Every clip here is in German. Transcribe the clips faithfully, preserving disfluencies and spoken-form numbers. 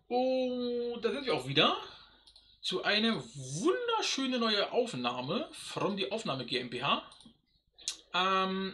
Und da sind wir auch wieder zu einer wunderschönen neuen Aufnahme von die Aufnahme GmbH. Ähm,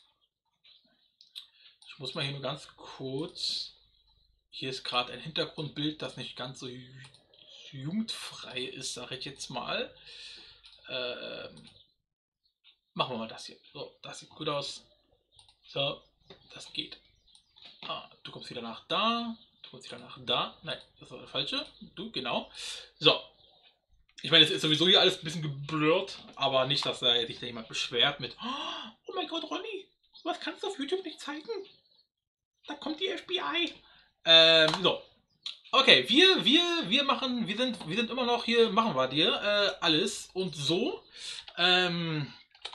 ich muss mal hier nur ganz kurz. Hier ist gerade ein Hintergrundbild, das nicht ganz so jugendfrei ist, sage ich jetzt mal. Ähm, machen wir mal das hier. So, das sieht gut aus. So, das geht. Ah, du kommst wieder nach da. Du kommst wieder nach da. Nein, das war der falsche. Du, genau. So. Ich meine, es ist sowieso hier alles ein bisschen geblurrt, aber nicht, dass da sich da jemand beschwert mit oh mein Gott, Ronny, was kannst du auf YouTube nicht zeigen? Da kommt die F B I. Ähm, so. Okay, wir, wir, wir machen, wir sind, wir sind immer noch hier, machen wir dir äh, alles und so. Ähm,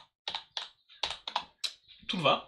tun wir.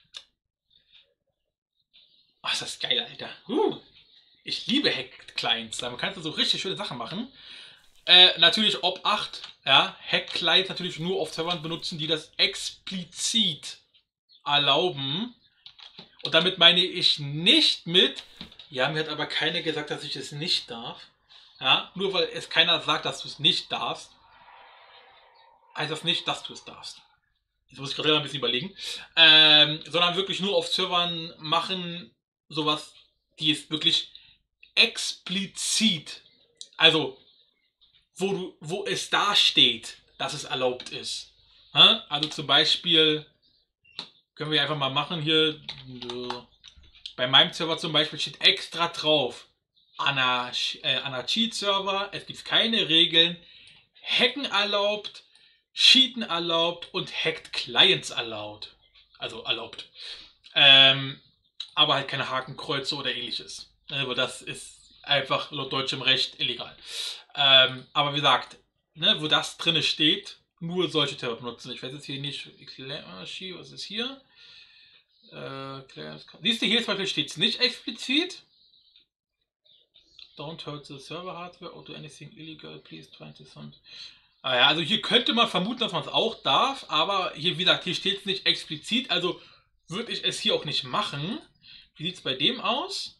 Ach, ist das geil, Alter. Uh, ich liebe Hack-Clients. Da kannst du so richtig schöne Sachen machen. Äh, natürlich ob acht, ja, Hack-Clients natürlich nur auf Servern benutzen, die das explizit erlauben. Und damit meine ich nicht mit, ja, mir hat aber keiner gesagt, dass ich es nicht darf. Ja, nur weil es keiner sagt, dass du es nicht darfst, heißt das nicht, dass du es darfst. Jetzt muss ich gerade ein bisschen überlegen. Ähm, sondern wirklich nur auf Servern machen, sowas, die es wirklich explizit, also wo, du, wo es da steht, dass es erlaubt ist. Ja? Also zum Beispiel, können wir einfach mal machen hier, bei meinem Server zum Beispiel steht extra drauf, Anarchie-Server, es gibt keine Regeln, Hacken erlaubt, Cheaten erlaubt und Hacked Clients erlaubt. Also erlaubt. Ähm, aber halt keine Hakenkreuze oder ähnliches. Aber das ist einfach laut deutschem Recht illegal. Ähm, aber wie gesagt, ne, wo das drin steht, nur solche Server benutzen. Ich weiß jetzt hier nicht, was ist hier? Äh, siehst du, hier zum Beispiel steht es nicht explizit. Don't hurt the server hardware or do anything illegal, please twenty some. Ah ja, also hier könnte man vermuten, dass man es auch darf, aber hier, wie gesagt, hier steht es nicht explizit, also würde ich es hier auch nicht machen. Wie sieht es bei dem aus?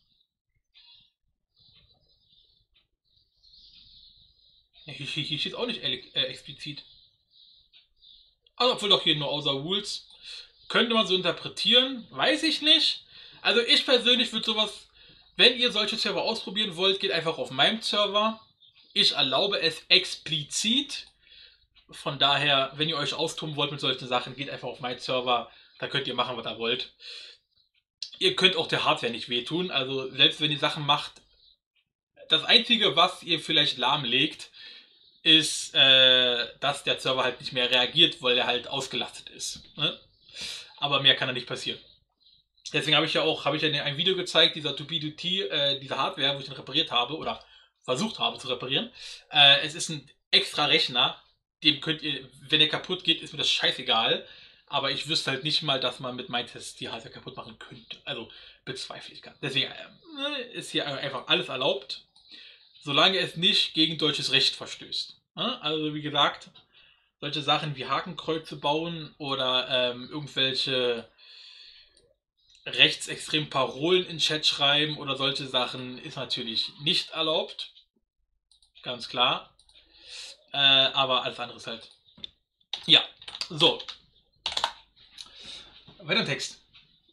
Hier, hier, hier steht es auch nicht äh, explizit. Also, obwohl doch hier nur außer Rules. Könnte man so interpretieren, weiß ich nicht. Also ich persönlich würde sowas, wenn ihr solche Server ausprobieren wollt, geht einfach auf meinem Server. Ich erlaube es explizit. Von daher, wenn ihr euch austoben wollt mit solchen Sachen, geht einfach auf meinen Server. Da könnt ihr machen, was ihr wollt. Ihr könnt auch der Hardware nicht wehtun. Also selbst wenn ihr Sachen macht, das Einzige, was ihr vielleicht lahmlegt, ist, äh, dass der Server halt nicht mehr reagiert, weil er halt ausgelastet ist. Ne? Aber mehr kann da nicht passieren. Deswegen habe ich ja auch, habe ich ja ein Video gezeigt, dieser zwei B zwei T, äh, diese Hardware, wo ich den repariert habe oder versucht habe zu reparieren. Äh, es ist ein extra Rechner, dem könnt ihr, wenn der kaputt geht, ist mir das scheißegal. Aber ich wüsste halt nicht mal, dass man mit MyTest die Hardware kaputt machen könnte. Also bezweifle ich gar nicht. Deswegen äh, ist hier einfach alles erlaubt, solange es nicht gegen deutsches Recht verstößt. Also wie gesagt, solche Sachen wie Hakenkreuze bauen oder ähm, irgendwelche rechtsextremen Parolen in Chat schreiben oder solche Sachen ist natürlich nicht erlaubt. Ganz klar. Äh, aber alles andere ist halt. Ja, so. Weiter im Text.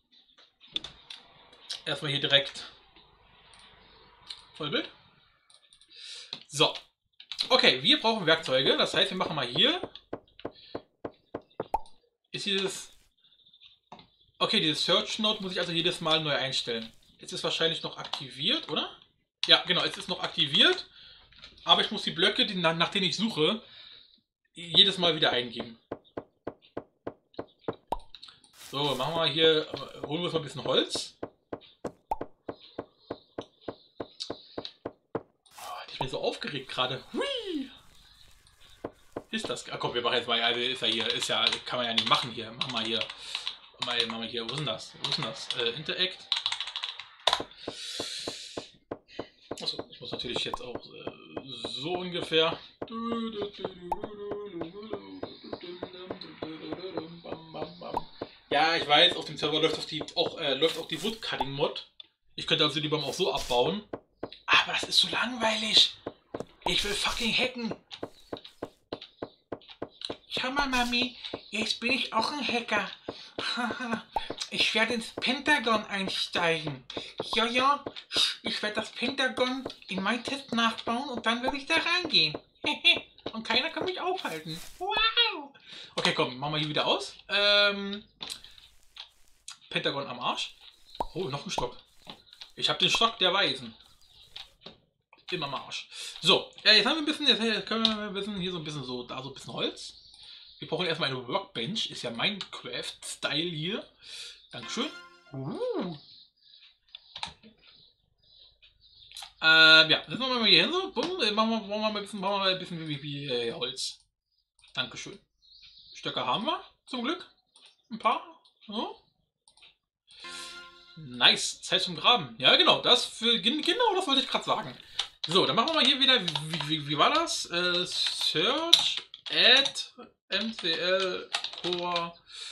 Erstmal hier direkt Vollbild. So. Okay, wir brauchen Werkzeuge. Das heißt, wir machen mal hier. Ist dieses. Okay, dieses Search Node muss ich also jedes Mal neu einstellen. Jetzt ist wahrscheinlich noch aktiviert, oder? Ja, genau, es ist noch aktiviert. Aber ich muss die Blöcke, die, nach denen ich suche, jedes Mal wieder eingeben. So, machen wir hier, holen wir uns mal ein bisschen Holz. Oh, ich bin so aufgeregt gerade. Hui! Ist das? Ah, komm, wir machen jetzt mal, also ist ja hier, ist ja, kann man ja nicht machen hier. Machen wir hier, machen wir hier, wo ist denn das? Wo ist denn das? Äh, Interact. Achso, ich muss natürlich jetzt auch äh, so ungefähr. Ja, ich weiß, auf dem Server läuft auch die, auch, äh, läuft auch die Woodcutting Mod. Ich könnte also die Baum auch so abbauen. Aber das ist so langweilig. Ich will fucking hacken. Schau mal, Mami. Jetzt bin ich auch ein Hacker. Ich werde ins Pentagon einsteigen. Ja, ja. Ich werde das Pentagon in meinen Test nachbauen und dann werde ich da reingehen. Und keiner kann mich aufhalten. Wow. Okay, komm, machen wir hier wieder aus. Ähm, Pentagon am Arsch. Oh, noch ein Stock. Ich habe den Stock der Weisen. Immer am Arsch. So, ja, jetzt haben wir ein bisschen, jetzt können wir ein bisschen, hier so ein bisschen so, da so ein bisschen Holz. Wir brauchen erstmal eine Workbench. Ist ja Minecraft-Style hier. Dankeschön. Uh. Ähm, ja, setzen wir mal hier hin so. Bumm, machen wir, machen wir mal ein bisschen, machen wir mal ein bisschen wie, wie äh, Holz. Dankeschön. Stöcke haben wir, zum Glück. Ein paar. So. Nice. Zeit zum Graben. Ja, genau. Das für, genau, das wollte ich gerade sagen. So, dann machen wir mal hier wieder. Wie, wie, wie war das? Äh, Search add mcl core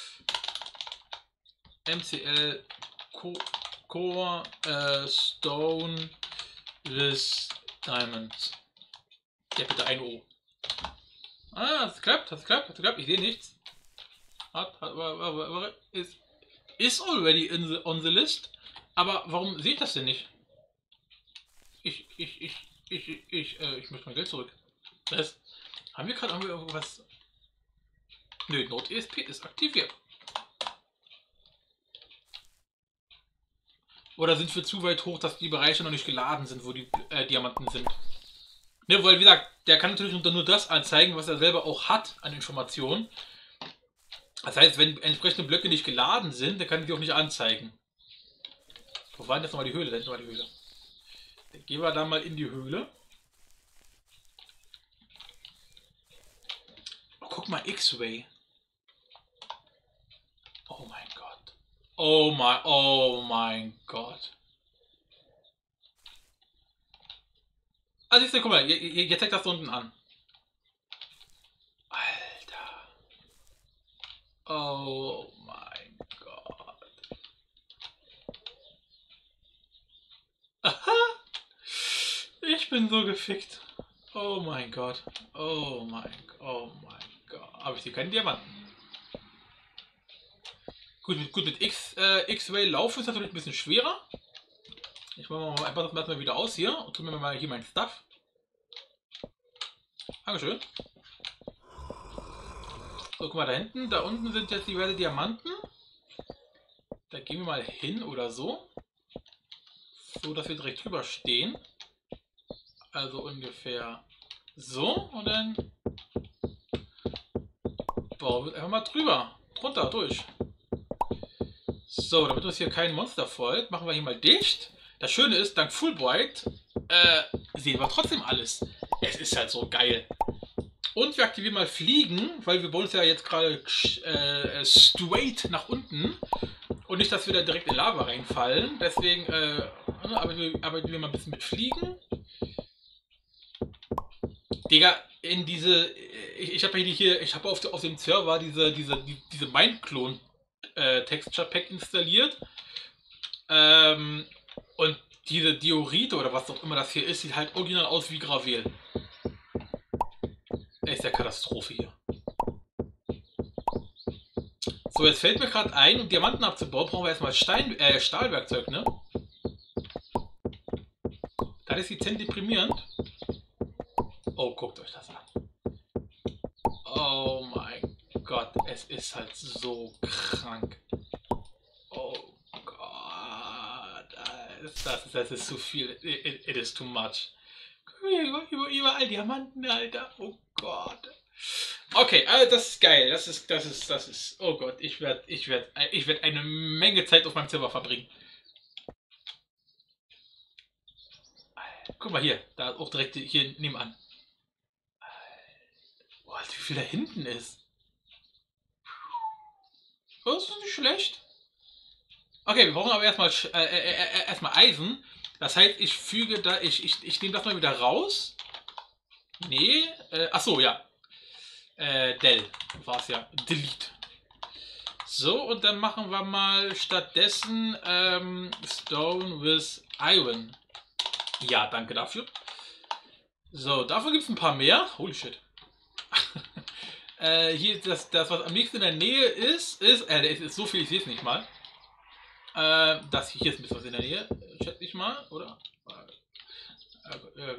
mcl core äh, stone with diamonds. Ja, bitte ein O. Ah, das klappt, das klappt, das klappt. Ich sehe nichts. Hat, hat, ist, ist already in the, on the list. Aber warum sehe ich das denn nicht? Ich, ich, ich, ich, ich, ich, äh, ich möchte mein Geld zurück. Das, haben wir gerade irgendwas? Nö, Node E S P ist aktiviert. Oder sind wir zu weit hoch, dass die Bereiche noch nicht geladen sind, wo die äh, Diamanten sind? Ne, weil wie gesagt, der kann natürlich nur das anzeigen, was er selber auch hat an Informationen. Das heißt, wenn entsprechende Blöcke nicht geladen sind, dann kann er die auch nicht anzeigen. Wo war denn jetzt nochmal die Höhle? Da hinten war die Höhle. Dann gehen wir da mal in die Höhle. Oh, guck mal, X-Ray. Oh mein Gott. Oh mein, oh mein Gott. Also, guck mal, jetzt zeigt das da unten an. Alter. Oh mein Gott. Aha. Ich bin so gefickt. Oh mein Gott. Oh mein Gott. Oh mein Gott. Aber ich sehe keinen Diamanten. Gut, mit, gut, mit X, äh, X-Ray laufen ist natürlich ein bisschen schwerer. Ich mache mal einfach das mal wieder aus hier und tue mir mal hier mein Stuff. Dankeschön. So, guck mal da hinten. Da unten sind jetzt diverse Diamanten. Da gehen wir mal hin oder so. So, dass wir direkt drüber stehen. Also ungefähr so. Und dann bauen wir einfach mal drüber. Drunter, durch. So, damit uns hier kein Monster folgt, machen wir hier mal dicht. Das Schöne ist, dank Fulbright äh, sehen wir trotzdem alles. Es ist halt so geil. Und wir aktivieren mal Fliegen, weil wir wollen uns ja jetzt gerade äh, straight nach unten. Und nicht, dass wir da direkt in Lava reinfallen. Deswegen äh, arbeiten, wir, arbeiten wir mal ein bisschen mit Fliegen. Digga, in diese. Ich, ich habe hier, ich habe auf, auf dem Server diese, diese, die, diese Mindclone äh, Texture Pack installiert. Ähm, und diese Diorite oder was auch immer das hier ist, sieht halt original aus wie Gravel. Ist ja Katastrophe hier. So, jetzt fällt mir gerade ein, um Diamanten abzubauen, brauchen wir erstmal Stein, äh, Stahlwerkzeug, ne? Das ist dezent deprimierend. Oh, guckt euch das an. Oh mein Gott, es ist halt so krank. Oh Gott, das, das ist zu viel. It, it is too much. Überall Diamanten, Alter. Oh Gott. Okay, also das ist geil. Das ist, das ist, das ist. Oh Gott, ich werde, ich werde, ich werde eine Menge Zeit auf meinem Server verbringen. Guck mal hier, da auch direkt hier nebenan. Boah, wie viel da hinten ist. Das ist nicht schlecht. Okay, wir brauchen aber erstmal äh, äh, äh, erstmal Eisen. Das heißt, ich füge da, ich, ich, ich nehme das mal wieder raus. Nee, äh, ach so, ja. Äh, Del war es ja. Delete. So, und dann machen wir mal stattdessen ähm, Stone with Iron. Ja, danke dafür. So, davon gibt es ein paar mehr. Holy shit. äh, hier, das, das, was am nächsten in der Nähe ist, ist, äh, es ist so viel, ich sehe es nicht mal. Äh, das hier ist ein bisschen was in der Nähe, schätze ich mal, oder? Äh, äh,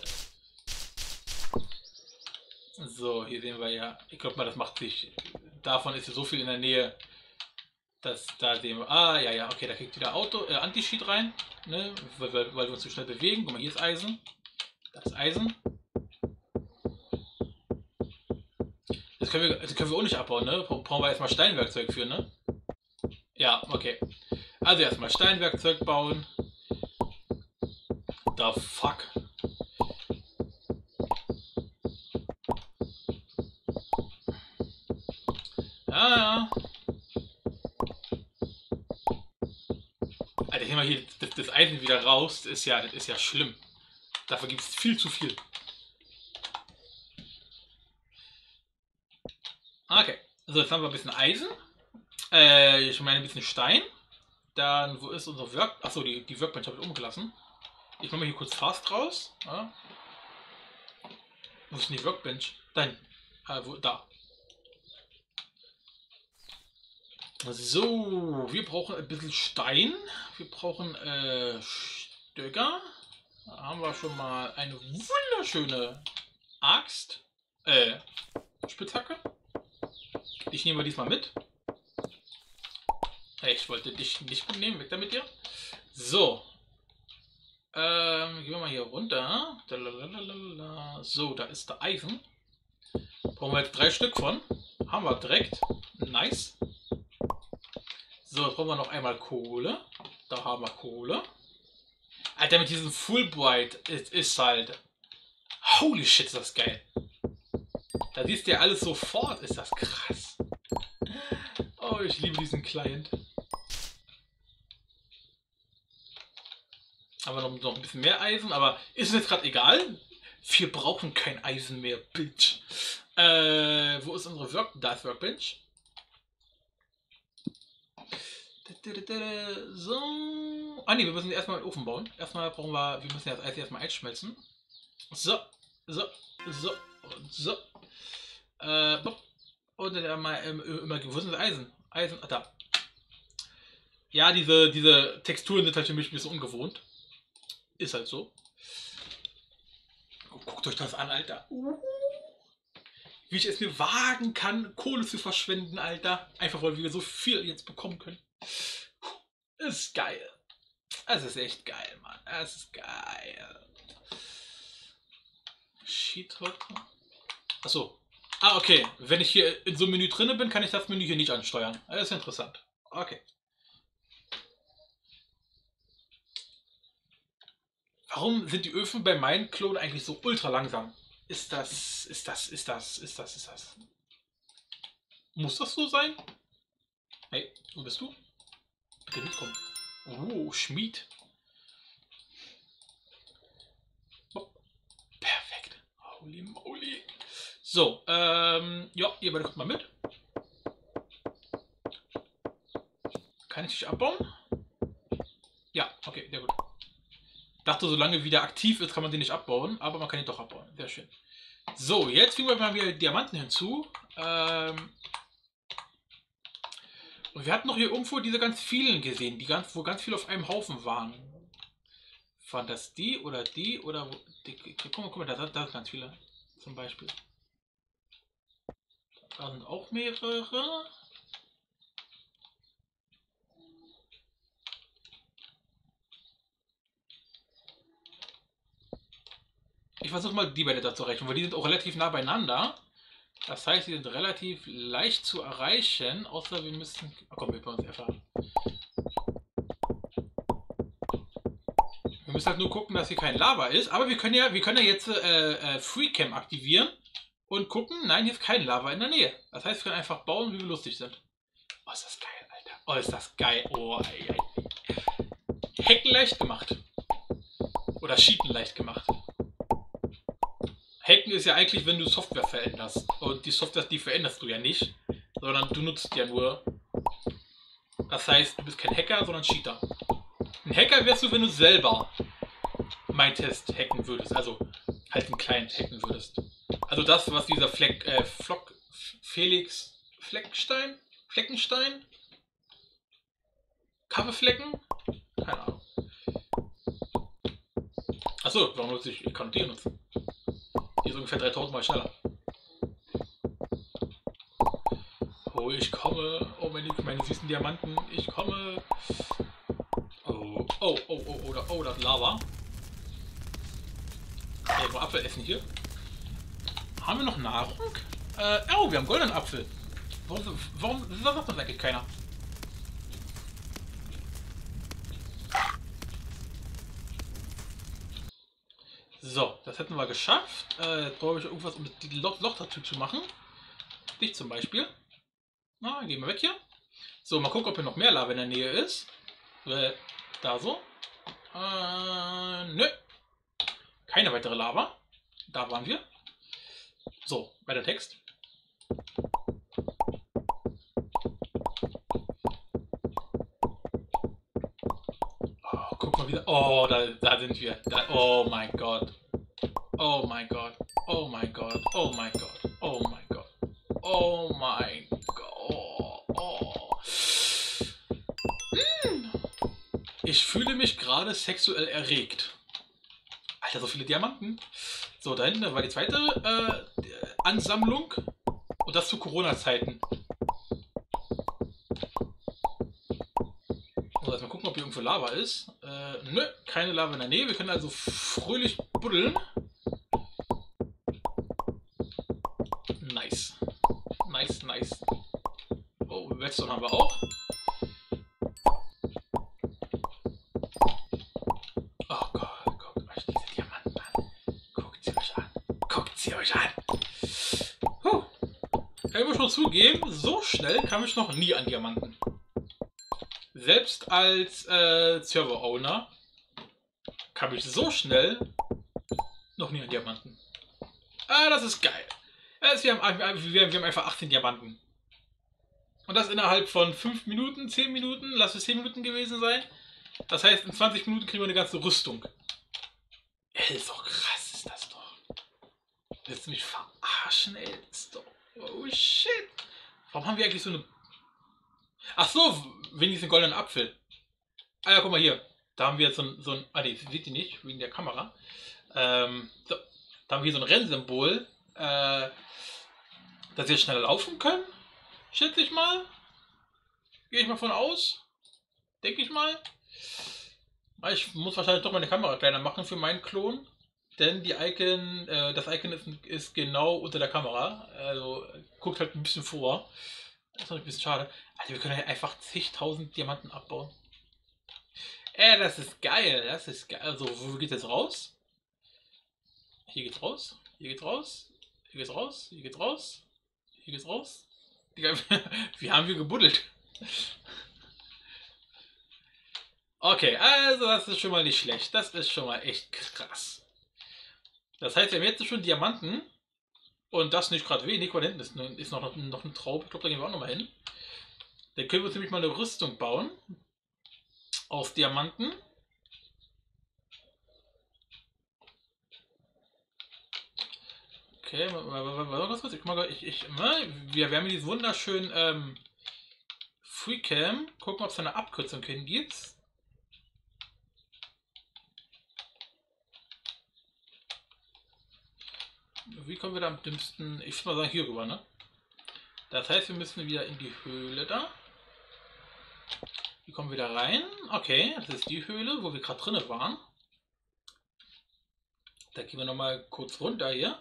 so, hier sehen wir ja, ich glaube mal, das macht sich, davon ist so viel in der Nähe, dass da sehen wir, ah, ja, ja, okay, da kriegt wieder Auto, äh, Anti-Cheat rein, ne, weil, weil, weil wir uns zu schnell bewegen. Guck mal, hier ist Eisen, das ist Eisen. Das können wir, das können wir auch nicht abbauen, ne? Brauchen wir erstmal Steinwerkzeug für, ne? Ja, okay. Also erstmal Steinwerkzeug bauen. The fuck. Ja, ja. Alter, hier mal hier das, das Eisen wieder raus. Das ist ja, das ist ja schlimm. Dafür gibt es viel zu viel. Okay. So, jetzt haben wir ein bisschen Eisen. Äh, ich meine ein bisschen Stein. Dann, wo ist unser Work... Achso, die, die Workbench habe ich umgelassen. Ich mache mal hier kurz Fast raus. Ja. Wo ist denn die Workbench? Da hinten. Äh, wo, da. So, wir brauchen ein bisschen Stein. Wir brauchen äh, Stöcker. Da haben wir schon mal eine wunderschöne Axt. Äh, Spitzhacke. Ich nehme diesmal mit. Ich wollte dich nicht mitnehmen. Weg damit dir. So. Ähm, gehen wir mal hier runter. So, da ist der Eisen. Brauchen wir jetzt drei Stück von. Haben wir direkt. Nice. So, jetzt brauchen wir noch einmal Kohle. Da haben wir Kohle. Alter, mit diesem Fulbright ist, ist halt... Holy shit, ist das geil. Da siehst du ja alles sofort. Ist das krass. Oh, ich liebe diesen Client. Aber noch, noch ein bisschen mehr Eisen, aber ist mir jetzt gerade egal. Wir brauchen kein Eisen mehr, Bitch. Äh, wo ist unsere Work da ist Workbench? So. Ah ne, wir müssen erstmal einen Ofen bauen. Erstmal brauchen wir, wir müssen das Eis erstmal einschmelzen. So, so, so, und so. Äh, und dann mal immer, wo ist das Eisen? Eisen, ah, da. Ja, diese, diese Texturen sind halt für mich ein bisschen ungewohnt. Ist halt so. Guckt euch das an, Alter. Wie ich es mir wagen kann, Kohle zu verschwenden, Alter. Einfach weil wir so viel jetzt bekommen können. Ist geil. Es ist echt geil, Mann. Es ist geil. Sheetrocker. Achso. Ah, okay. Wenn ich hier in so einem Menü drin bin, kann ich das Menü hier nicht ansteuern. Das ist interessant. Okay. Warum sind die Öfen bei meinen Klonen eigentlich so ultra langsam? Ist das, ist das, ist das, ist das, ist das? Muss das so sein? Hey, wo bist du? Bitte mitkommen. Oh, Schmied. Oh, perfekt. Holy moly. So, ähm, ja, ihr beide kommt mal mit. Kann ich dich abbauen? Ja, okay, sehr gut. Dachte, solange wieder aktiv ist, kann man den nicht abbauen, aber man kann ihn doch abbauen. Sehr schön. So, jetzt fügen wir mal wieder Diamanten hinzu. Ähm Und wir hatten noch hier irgendwo diese ganz vielen gesehen, die ganz, wo ganz viele auf einem Haufen waren. Waren das die oder die oder wo, die, guck mal, guck mal, da, da sind ganz viele zum Beispiel. Da sind auch mehrere. Ich versuche mal die beide da zu rechnen, weil die sind auch relativ nah beieinander. Das heißt, die sind relativ leicht zu erreichen, außer wir müssen... Ach komm, wir bauen uns einfach. Wir müssen halt nur gucken, dass hier kein Lava ist. Aber wir können ja, wir können ja jetzt äh, äh, Freecam aktivieren und gucken, nein, hier ist kein Lava in der Nähe. Das heißt, wir können einfach bauen, wie wir lustig sind. Oh, ist das geil, Alter. Oh, ist das geil. Oh, ey, ey. Hacken leicht gemacht. Oder Cheaten leicht gemacht. Hacken ist ja eigentlich, wenn du Software veränderst. Und die Software, die veränderst du ja nicht, sondern du nutzt ja nur. Das heißt, du bist kein Hacker, sondern Cheater. Ein Hacker wärst du, wenn du selber mein Test hacken würdest. Also halt einen Client hacken würdest. Also das, was dieser Fleck, äh, Flock, Felix Fleckenstein? Fleckenstein? Kaffeeflecken? Keine Ahnung. Achso, warum nutze ich? Ich kann die nutzen. Die ist ungefähr dreitausend Mal schneller. Oh, ich komme. Oh, meine, meine süßen Diamanten. Ich komme. Oh, oh, oh, oh, oh, oh, das Lava. Ey, mal Apfel essen hier. Haben wir noch Nahrung? Äh, oh, wir haben goldenen Apfel. Warum, warum sagt das eigentlich keiner? So, das hätten wir geschafft. Äh, jetzt brauche ich irgendwas, um das Loch, Loch dazu zu machen. Dich zum Beispiel. Na, gehen wir weg hier. So, mal gucken, ob hier noch mehr Lava in der Nähe ist. Äh, da so. Äh, nö. Keine weitere Lava. Da waren wir. So, weiter Text. Oh, guck mal wieder. Oh, da, da sind wir. Da, oh mein Gott. Oh mein Gott. Oh mein Gott. Oh mein Gott. Oh mein Gott. Oh mein Gott. Oh. Hm. Ich fühle mich gerade sexuell erregt. Alter, so viele Diamanten. So, da hinten war die zweite äh, Ansammlung. Und das zu Corona-Zeiten. So, erstmal gucken, ob hier irgendwo Lava ist. Äh, nö, keine Lava in der Nähe. Wir können also fröhlich buddeln. Nice. Nice, nice. Oh, Redstone haben wir auch. Oh Gott, guckt euch diese Diamanten an. Guckt sie euch an. Guckt sie euch an. Puh. Ich muss schon zugeben, so schnell kam ich noch nie an Diamanten. Selbst als äh, Server-Owner kam ich so schnell noch nie an Diamanten. Ah, das ist geil. Also wir, haben, wir, wir haben einfach achtzehn Diamanten. Und das innerhalb von fünf Minuten, zehn Minuten, lass es zehn Minuten gewesen sein. Das heißt, in zwanzig Minuten kriegen wir eine ganze Rüstung. Ey, ist doch krass, ist das doch. Willst du mich verarschen, ey? Ist doch... Oh shit. Warum haben wir eigentlich so eine... Ach so, wenigstens einen goldenen Apfel. Ah ja, guck mal hier. Da haben wir jetzt so ein... So ein ah ne, seht ihr nicht, wegen der Kamera. Ähm, so. Da haben wir hier so ein Rennsymbol. Äh, dass wir schneller laufen können. Schätze ich mal. Gehe ich mal von aus. Denke ich mal. Ich muss wahrscheinlich doch meine Kamera kleiner machen für meinen Klon. Denn die Icon, äh, das Icon ist, ist genau unter der Kamera. Also guckt halt ein bisschen vor. Das ist noch ein bisschen schade. Also wir können halt einfach zigtausend Diamanten abbauen. Ey, das ist geil. Das ist geil. Also wo geht jetzt raus? Hier geht's raus. Hier geht's raus. Hier geht's raus. Hier geht's raus. Hier geht's raus. Wie haben wir gebuddelt? Okay, also das ist schon mal nicht schlecht. Das ist schon mal echt krass. Das heißt, wir haben jetzt schon Diamanten. Und das nicht gerade wenig, weil hinten ist, ist noch, noch eine Traube. Ich glaube, da gehen wir auch nochmal hin. Dann können wir uns nämlich mal eine Rüstung bauen. Aus Diamanten. Okay, was kurz? Ich, ich, ich, wir, wir haben hier diesen wunderschönen ähm, Freecam. Gucken, ob es da eine Abkürzung hin gibt. Wie kommen wir da am dümmsten? Ich würde mal sagen, hier rüber, ne? Das heißt, wir müssen wieder in die Höhle da. Wie kommen wir da rein? Okay, das ist die Höhle, wo wir gerade drin waren. Da gehen wir nochmal kurz runter hier.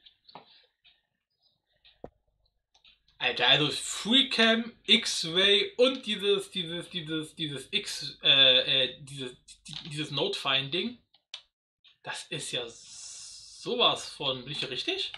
Alter, also Freecam, X-Ray und dieses, dieses, dieses, dieses X, äh, äh, dieses, dieses Node-Finding. Das ist ja sowas von, bin ich hier richtig?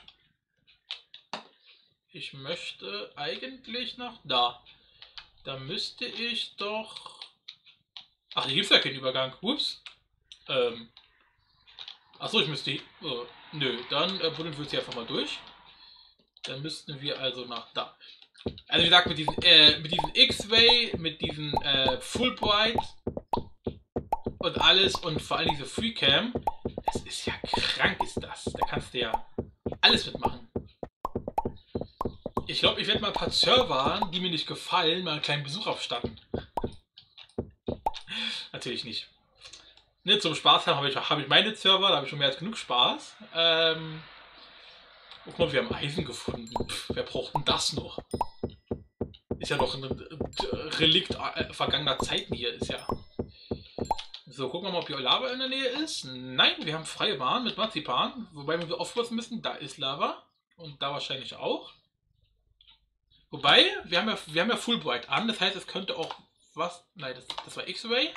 Ich möchte eigentlich nach da. Da müsste ich doch... Ach, hier gibt es ja keinen Übergang. Ups. Ähm. Achso, ich müsste... Oh, nö, dann äh, buddeln wir uns hier einfach mal durch. Dann müssten wir also nach da. Also wie gesagt, mit diesem, äh, mit diesem X-Ray, mit diesem äh, Fulbright und alles und vor allem diese Freecam Das ist ja krank, ist das. Da kannst du ja alles mitmachen. Ich glaube, ich werde mal ein paar Server, die mir nicht gefallen, mal einen kleinen Besuch abstatten. Natürlich nicht. Ne, zum Spaß haben habe ich, hab ich meine Server, da habe ich schon mehr als genug Spaß. Ähm, guck mal, wir haben Eisen gefunden. Pff, wer braucht denn das noch? Ist ja noch ein Relikt vergangener Zeiten hier, ist ja. So, gucken wir mal, ob hier Lava in der Nähe ist. Nein, wir haben freie Bahn mit Marzipan. Wobei wir aufpassen müssen, da ist Lava. Und da wahrscheinlich auch. Wobei, wir haben ja, wir haben ja Fulbright an, das heißt, es könnte auch was. Nein, das, das war X-Ray.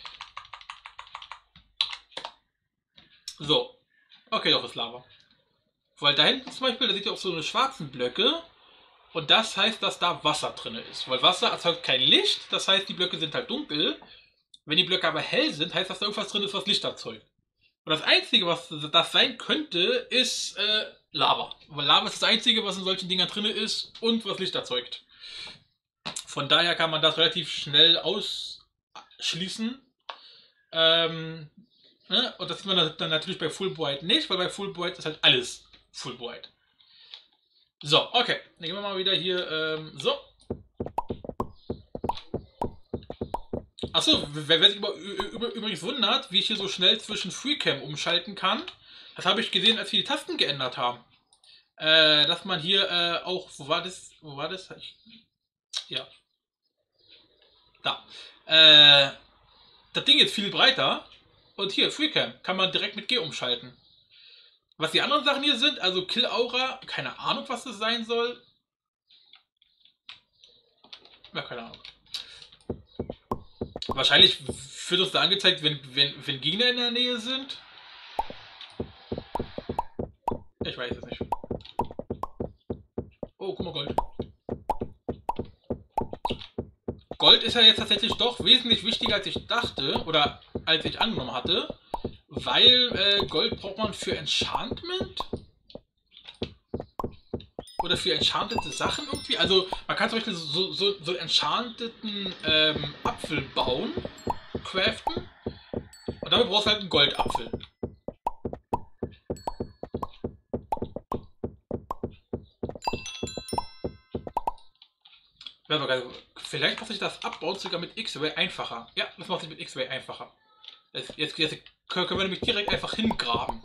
So. Okay, doch, ist Lava. Weil da hinten zum Beispiel, da seht ihr auch so eine schwarzen Blöcke. Und das heißt, dass da Wasser drin ist. Weil Wasser erzeugt kein Licht, das heißt, die Blöcke sind halt dunkel. Wenn die Blöcke aber hell sind, heißt das, dass da irgendwas drin ist, was Licht erzeugt. Und das Einzige, was das sein könnte, ist äh, Lava. Weil Lava ist das Einzige, was in solchen Dingern drin ist und was Licht erzeugt. Von daher kann man das relativ schnell ausschließen. Ähm, ne? Und das sieht man dann natürlich bei Fulbright nicht, weil bei Fulbright ist halt alles Fulbright. So, okay. Dann gehen wir mal wieder hier. Ähm, so. Achso, wer, wer sich über, über, übrigens wundert, wie ich hier so schnell zwischen Freecam umschalten kann, das habe ich gesehen, als wir die Tasten geändert haben. Äh, dass man hier äh, auch, wo war das? Wo war das? Ich, ja. Da. Äh, das Ding ist viel breiter. Und hier, Freecam, kann man direkt mit G umschalten. Was die anderen Sachen hier sind, also Kill Aura, keine Ahnung, was das sein soll. Ja, keine Ahnung. Wahrscheinlich wird uns da angezeigt, wenn, wenn, wenn Gegner in der Nähe sind. Ich weiß es nicht. Oh, guck mal, Gold. Gold ist ja jetzt tatsächlich doch wesentlich wichtiger, als ich dachte oder als ich angenommen hatte. Weil äh, Gold braucht man für Enchantment? Oder für enchantete Sachen irgendwie? Also man kann zum Beispiel so, so, so einen enchanteten ähm, Apfel bauen, craften. Und dafür brauchst du halt einen Goldapfel. Vielleicht macht sich das Abbauen sogar mit X-Ray einfacher. Ja, das macht sich mit X-Ray einfacher. Jetzt, jetzt, jetzt können wir nämlich direkt einfach hingraben.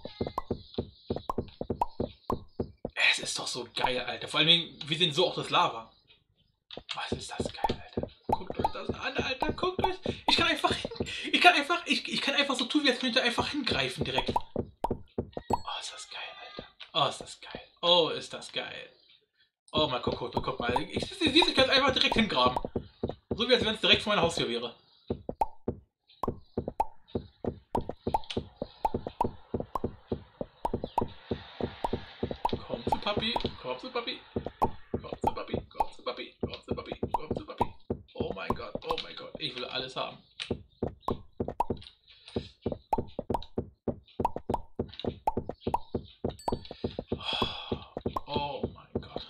Es ist doch so geil, Alter. Vor allem, wir sehen so auch das Lava. Was ist das geil, Alter? Guckt euch das an, Alter. Guckt euch. Ich kann einfach hin. Ich kann einfach. Ich, ich kann einfach so tun, wie als könnte einfach hingreifen direkt. Oh, ist das geil, Alter. Oh, ist das geil. Oh, ist das geil. Oh, mal guck, guck, guck mal. Ich, ich, ich, ich kann einfach direkt hingraben. So wie als wenn es direkt vor meiner Haustür wäre. Komm zu Papi, komm zu Papi. Komm zu Papi, komm zu Papi, komm zu Papi, komm zu Papi. Oh mein Gott, oh mein Gott. Ich will alles haben. Oh mein Gott.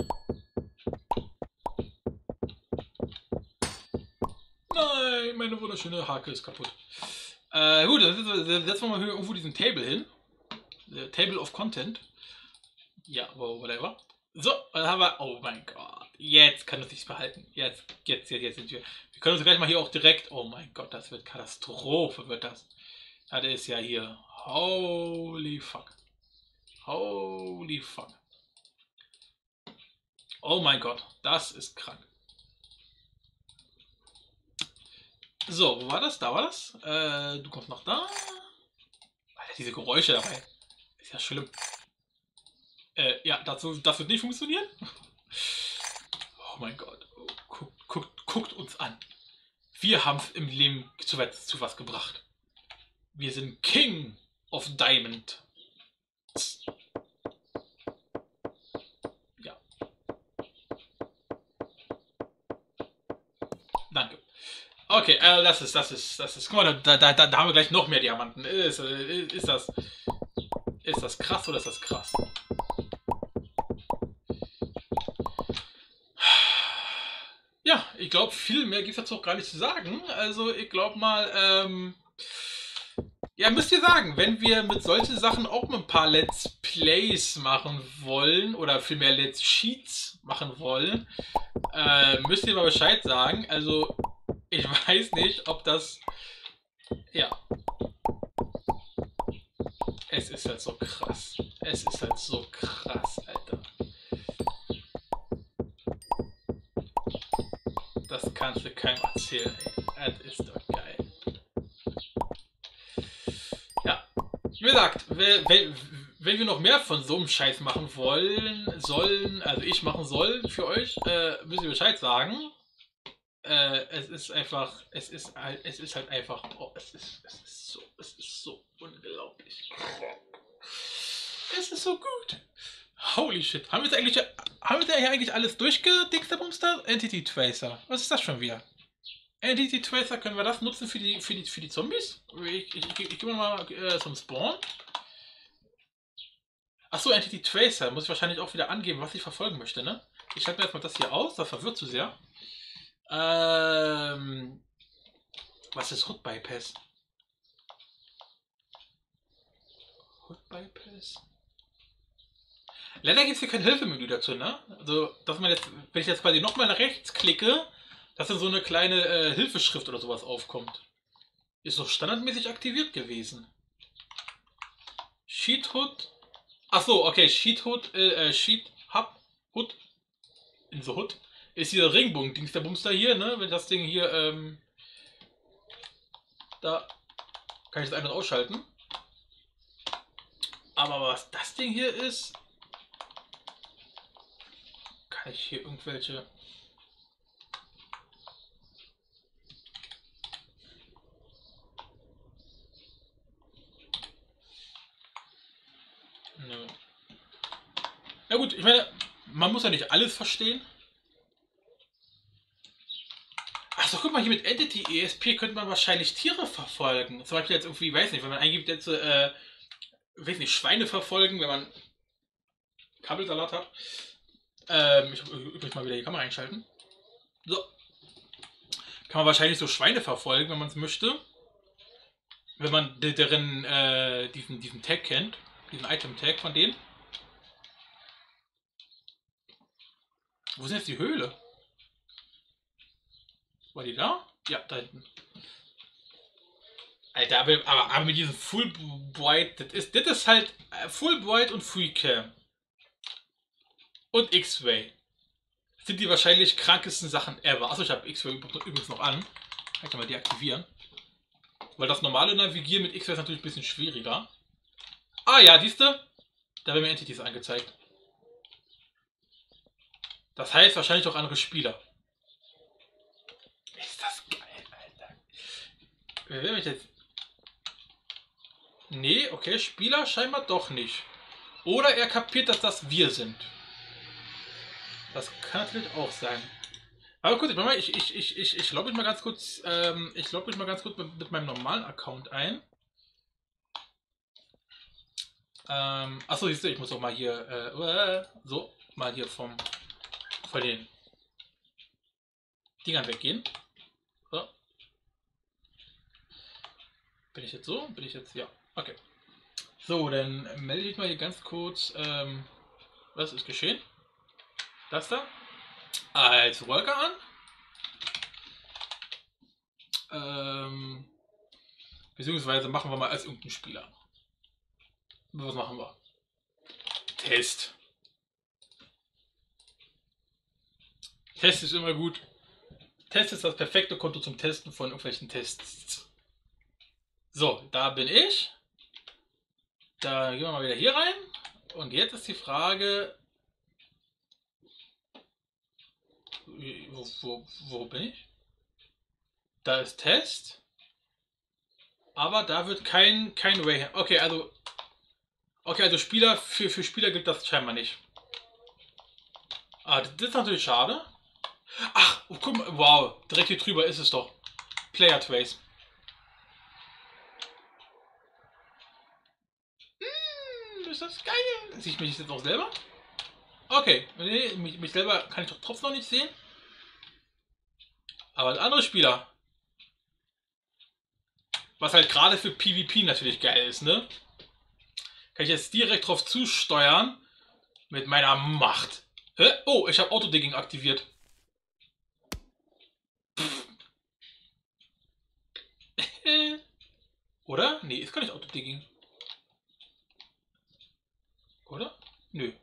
Nein, meine wunderschöne Hake ist kaputt. Äh, gut, dann setzen wir mal irgendwo diesen Table hin. Table of Content. Ja, whatever. So, dann haben wir. Oh mein Gott. Jetzt kann es sich behalten. Jetzt, jetzt, jetzt, jetzt sind wir. Wir können uns gleich mal hier auch direkt. Oh mein Gott, das wird Katastrophe, wird das. Das ist ja hier. Holy fuck. Holy fuck. Oh mein Gott, das ist krank. So, wo war das? Da war das. Äh, du kommst noch da. Alter, diese Geräusche dabei. Ist ja schlimm. Äh, ja, dazu, das wird nicht funktionieren. Oh mein Gott. Guckt, guckt, guckt uns an. Wir haben es im Leben zu, zu was gebracht. Wir sind King of Diamond. Ja. Danke. Okay, äh, das ist, das ist, das ist. Guck mal, da, da, da, da haben wir gleich noch mehr Diamanten. Ist, ist, ist das. Ist das krass oder ist das krass? Ja, ich glaube, viel mehr gibt es dazu auch gar nicht zu sagen. Also, ich glaube mal, ähm, Ja, müsst ihr sagen, wenn wir mit solchen Sachen auch ein paar Let's Plays machen wollen oder vielmehr Let's Sheets machen wollen, äh, müsst ihr mal Bescheid sagen. Also, ich weiß nicht, ob das... Ja. Es ist halt so krass. Es ist halt so krass, Alter. Das kannst du keinem erzählen, ey. Das ist doch geil. Ja. Wie gesagt, wenn, wenn wir noch mehr von so einem Scheiß machen wollen, sollen, also ich machen soll für euch, äh, müsst ihr Bescheid sagen. Äh, es ist einfach, es ist halt, es ist halt einfach, oh, es ist, es ist so, es ist so unglaublich. Es ist so gut. Holy shit. Haben wir jetzt eigentlich, haben wir hier eigentlich alles durchgedingsterbumster? Entity Tracer. Was ist das schon wieder? Entity Tracer, können wir das nutzen für die, für die, für die Zombies? Ich, ich, ich, ich gehe mal äh, zum Spawn. Achso, Entity Tracer. Muss ich wahrscheinlich auch wieder angeben, was ich verfolgen möchte, ne? Ich schalte mir jetzt mal das hier aus, das verwirrt zu sehr. Ähm, was ist Hood Bypass? Hood Bypass? Leider gibt es hier kein Hilfemenü dazu, ne? Also, dass man jetzt, wenn ich jetzt quasi nochmal nach rechts klicke, dass dann so eine kleine äh, Hilfeschrift oder sowas aufkommt. Ist doch standardmäßig aktiviert gewesen. Sheet Hood. Achso, okay, Sheet Hood, äh, Sheet Hub Hood. In the Hood. Ist dieser Ringbogen-Dings, der Bumster hier, ne? Wenn das Ding hier, ähm. Da kann ich das ein- und ausschalten. Aber was das Ding hier ist. Kann ich hier irgendwelche. Nö. Ja gut, ich meine, man muss ja nicht alles verstehen. Achso, guck mal, hier mit Entity E S P könnte man wahrscheinlich Tiere verfolgen. Zum Beispiel jetzt irgendwie, weiß nicht, wenn man eingibt jetzt, äh, weiß nicht, Schweine verfolgen, wenn man Kabelsalat hat. Ähm, ich übrigens mal wieder die Kamera einschalten. So. Kann man wahrscheinlich so Schweine verfolgen, wenn man es möchte. Wenn man deren, äh, diesen, diesen Tag kennt. Diesen Item-Tag von denen. Wo ist jetzt die Höhle? War die da? Ja, da hinten. Alter, aber, aber, aber mit diesem Full Bright, das ist, das ist halt Full Bright und Free Cam. Und X-Ray. Das sind die wahrscheinlich krankesten Sachen ever. Achso, ich habe X-Ray übrigens noch an. Kann ich mal deaktivieren. Weil das normale Navigieren mit X-Ray ist natürlich ein bisschen schwieriger. Ah ja, siehst du? Da werden mir Entities angezeigt. Das heißt wahrscheinlich auch andere Spieler. Ist das geil, Alter. Wer will mich jetzt... Nee, okay, Spieler scheinbar doch nicht. Oder er kapiert, dass das wir sind. Das kann natürlich auch sein. Aber kurz, ich, ich, ich, ich, ich logge mich mal ganz kurz, ähm, ich logge mich mal ganz kurz mit, mit meinem normalen Account ein. Ähm, achso, siehst du, ich muss auch mal hier, äh, so, mal hier vom, von den Dingern weggehen. So. Bin ich jetzt so? Bin ich jetzt, ja, okay. So, dann melde ich mal hier ganz kurz, ähm, was ist geschehen? Das da als Worker an. Ähm, beziehungsweise machen wir mal als irgendeinen Spieler. Was machen wir? Test. Test ist immer gut. Test ist das perfekte Konto zum Testen von irgendwelchen Tests. So, da bin ich. Da gehen wir mal wieder hier rein. Und jetzt ist die Frage... Wo, wo, wo bin ich? Da ist Test. Aber da wird kein, kein Way... Okay, also... Okay, also Spieler, für, für Spieler gilt das scheinbar nicht. Ah, das ist natürlich schade. Ach, oh, guck mal, wow, direkt hier drüber ist es doch. Player Trace. Hm, ist das geil. Sehe ich mich jetzt auch selber? Okay, nee, mich, mich selber kann ich doch trotzdem noch nicht sehen. Aber andere Spieler. Was halt gerade für PvP natürlich geil ist, ne? Kann ich jetzt direkt drauf zusteuern mit meiner Macht. Hä? Oh, ich habe Autodigging aktiviert. Oder? Nee, ist gar nicht Autodigging. Oder? Nö.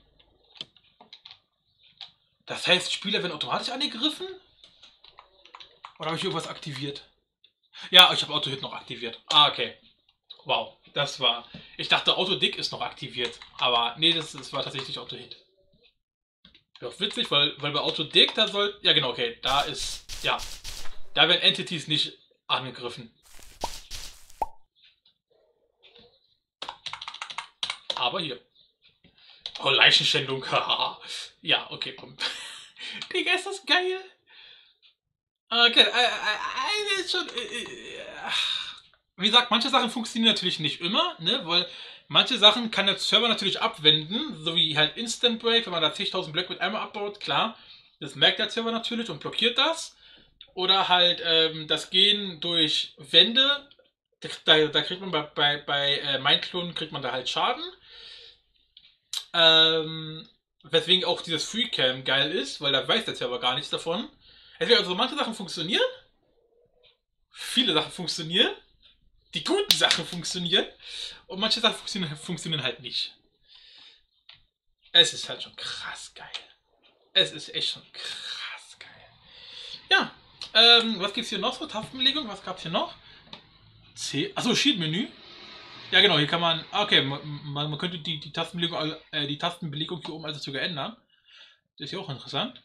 Das heißt, Spieler werden automatisch angegriffen? Oder habe ich irgendwas aktiviert? Ja, ich habe Autohit noch aktiviert. Ah, okay. Wow, das war... Ich dachte, Autodick ist noch aktiviert. Aber nee, das, das war tatsächlich Autohit. Ja, auch witzig, weil, weil bei Autodick, da soll... Ja, genau, okay. Da ist... Ja. Da werden Entities nicht angegriffen. Aber hier. Oh, Leichenschändung. Haha. Ja, okay, komm. Digga, ist das geil. Okay, äh, äh, äh, schon, äh, äh, wie gesagt, manche Sachen funktionieren natürlich nicht immer, ne, weil manche Sachen kann der Server natürlich abwenden, so wie halt Instant Break, wenn man da zigtausend Blöcke mit einmal abbaut, klar, das merkt der Server natürlich und blockiert das. Oder halt ähm, das Gehen durch Wände, da, da kriegt man bei, bei, bei äh, Mindclone kriegt man da halt Schaden. Ähm, weswegen auch dieses Freecam geil ist, weil da weiß der Server gar nichts davon. Deswegen also manche Sachen funktionieren, viele Sachen funktionieren, die guten Sachen funktionieren und manche Sachen funktionieren, funktionieren halt nicht. Es ist halt schon krass geil. Es ist echt schon krass geil. Ja, ähm, was gibt's hier noch so? Tastenbelegung, was gab's hier noch? C. Achso, Sheet-Menü. Ja genau, hier kann man. Okay, man, man könnte die, die, Tastenbelegung, äh, die Tastenbelegung hier oben also sogar ändern. Das ist ja auch interessant.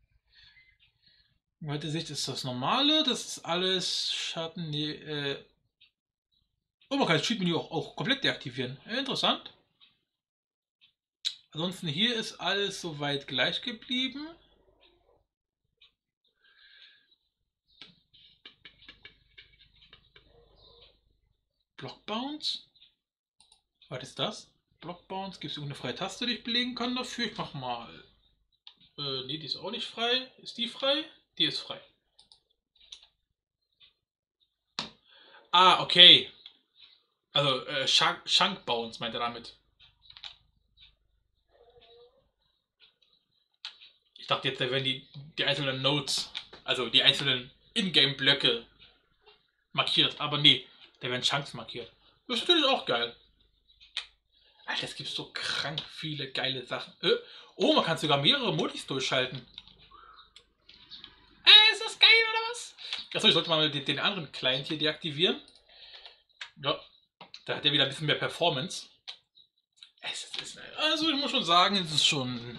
Weite Sicht ist das normale, das ist alles Schatten. Nee, äh oh, man kann das Cheat-Menü auch, auch komplett deaktivieren. Ja, interessant. Ansonsten hier ist alles soweit gleich geblieben. Block Bounce. Was ist das? Block Bounce. Gibt es irgendeine freie Taste, die ich belegen kann dafür? Ich mach mal. Äh, nee, die ist auch nicht frei. Ist die frei? Die ist frei. Ah, okay. Also, äh, Shank, Shank Bounce meint er damit. Ich dachte jetzt, da werden die, die einzelnen Nodes, also die einzelnen Ingame-Blöcke markiert. Aber nee, da werden Chunks markiert. Das ist natürlich auch geil. Alter, es gibt so krank viele geile Sachen. Äh, oh, man kann sogar mehrere Modis durchschalten. Äh, ist das geil oder was? Achso, ich sollte mal den, den anderen Client hier deaktivieren. Ja, da hat er wieder ein bisschen mehr Performance. Es ist, also ich muss schon sagen, es ist schon...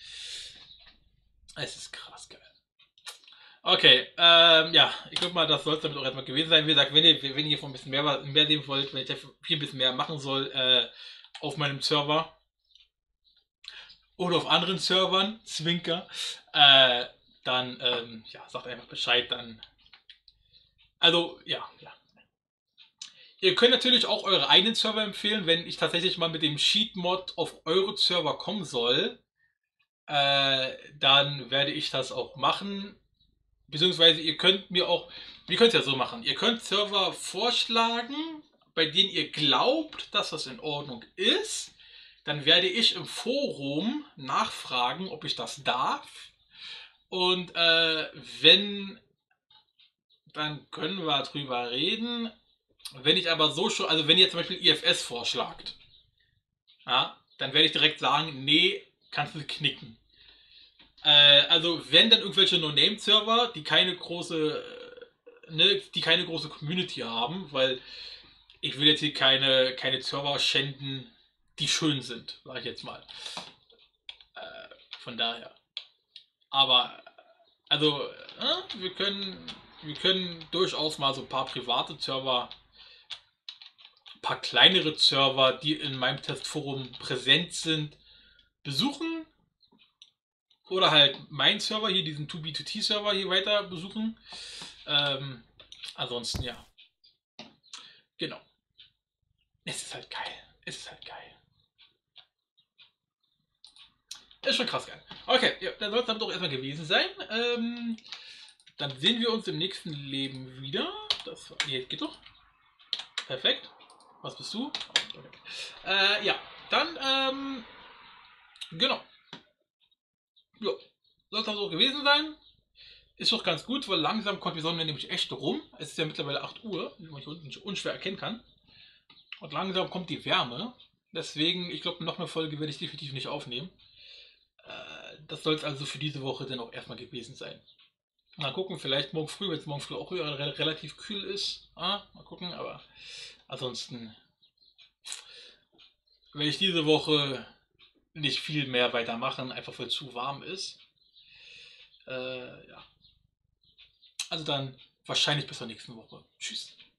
Es ist krass geil. Okay, ähm, ja, ich glaube mal, das soll es damit auch erstmal gewesen sein. Wie gesagt, wenn ihr, wenn ihr von ein bisschen mehr, mehr sehen wollt, wenn ich hier ein bisschen mehr machen soll, äh, auf meinem Server oder auf anderen Servern, Zwinker, äh, dann, ähm, ja, sagt einfach Bescheid, dann, also, ja, ja. Ihr könnt natürlich auch eure eigenen Server empfehlen, wenn ich tatsächlich mal mit dem Cheat-Mod auf eure Server kommen soll, äh, dann werde ich das auch machen. Beziehungsweise ihr könnt mir auch, ihr könnt es ja so machen, ihr könnt Server vorschlagen, bei denen ihr glaubt, dass das in Ordnung ist. Dann werde ich im Forum nachfragen, ob ich das darf. Und äh, wenn, dann können wir drüber reden. Wenn ich aber so schon, also wenn ihr zum Beispiel I F S vorschlagt, ja, dann werde ich direkt sagen, nee, kannst du knicken. Äh, also wenn dann irgendwelche No-Name-Server, die keine große, ne, die keine große Community haben, weil ich will jetzt hier keine, keine Server schänden, die schön sind, sag ich jetzt mal. Äh, von daher. Aber, also, äh, wir können, wir können durchaus mal so ein paar private Server, ein paar kleinere Server, die in meinem Testforum präsent sind, besuchen. Oder halt meinen Server hier, diesen zwei B zwei T Server hier weiter besuchen. Ähm, ansonsten ja. Genau. Es ist halt geil. Es ist halt geil. Ist schon krass geil. Okay, ja, dann soll es damit auch erstmal gewesen sein. Ähm, dann sehen wir uns im nächsten Leben wieder. Das war, nee, geht doch. Perfekt. Was bist du? Okay. Äh, ja, dann, ähm, genau. Ja, soll das so gewesen sein. Ist doch ganz gut, weil langsam kommt die Sonne nämlich echt rum. Es ist ja mittlerweile acht Uhr, wie man hier unten unschwer erkennen kann. Und langsam kommt die Wärme. Deswegen, ich glaube, noch eine Folge werde ich definitiv nicht aufnehmen. Äh, das soll es also für diese Woche dann auch erstmal gewesen sein. Mal gucken, vielleicht morgen früh, wenn es morgen früh auch re relativ kühl ist. Ah, mal gucken, aber ansonsten werde ich diese Woche nicht viel mehr weitermachen, einfach weil es zu warm ist. Äh, ja. Also dann wahrscheinlich bis zur nächsten Woche. Tschüss.